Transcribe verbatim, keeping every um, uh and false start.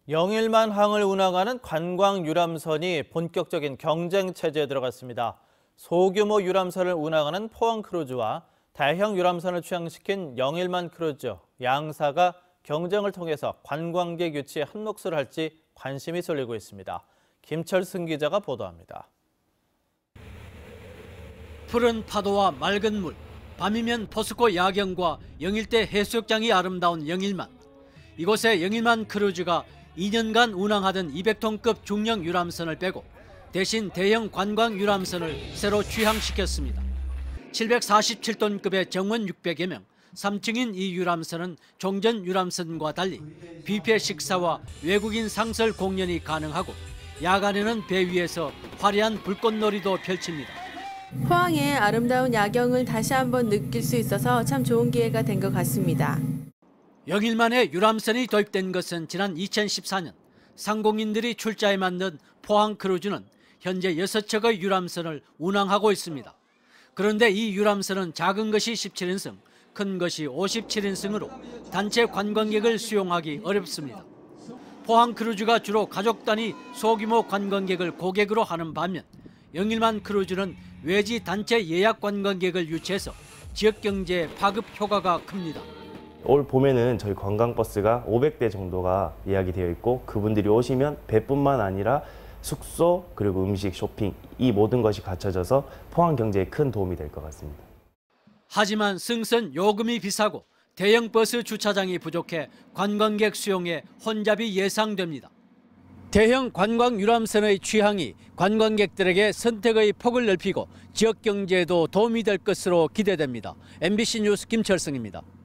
영일만 항을 운항하는 관광 유람선이 본격적인 경쟁 체제에 들어갔습니다. 소규모 유람선을 운항하는 포항 크루즈와 대형 유람선을 취항시킨 영일만 크루즈, 양사가 경쟁을 통해서 관광객 유치에 한 몫을 할지 관심이 쏠리고 있습니다. 김철승 기자가 보도합니다. 푸른 파도와 맑은 물, 밤이면 포스코 야경과 영일대 해수욕장이 아름다운 영일만. 이곳에 영일만 크루즈가 이 년간 운항하던 이백 톤급 중형 유람선을 빼고 대신 대형 관광 유람선을 새로 취항시켰습니다. 칠백사십칠 톤급의 정원 육백여 명, 삼 층인 이 유람선은 종전 유람선과 달리 뷔페 식사와 외국인 상설 공연이 가능하고 야간에는 배 위에서 화려한 불꽃놀이도 펼칩니다. 포항의 아름다운 야경을 다시 한번 느낄 수 있어서 참 좋은 기회가 된 것 같습니다. 영일만에 유람선이 도입된 것은 지난 이천십사 년 상공인들이 출자에 만든 포항 크루즈는 현재 여섯 척의 유람선을 운항하고 있습니다. 그런데 이 유람선은 작은 것이 십칠 인승, 큰 것이 오십칠 인승으로 단체 관광객을 수용하기 어렵습니다. 포항 크루즈가 주로 가족 단위 소규모 관광객을 고객으로 하는 반면 영일만 크루즈는 외지 단체 예약 관광객을 유치해서 지역 경제에 파급 효과가 큽니다. 올 봄에는 저희 관광버스가 오백 대 정도가 예약이 되어 있고 그분들이 오시면 배뿐만 아니라 숙소 그리고 음식, 쇼핑 이 모든 것이 갖춰져서 포항 경제에 큰 도움이 될 것 같습니다. 하지만 승선 요금이 비싸고 대형 버스 주차장이 부족해 관광객 수용에 혼잡이 예상됩니다. 대형 관광 유람선의 취항이 관광객들에게 선택의 폭을 넓히고 지역 경제에도 도움이 될 것으로 기대됩니다. 엠비씨 뉴스 김철승입니다.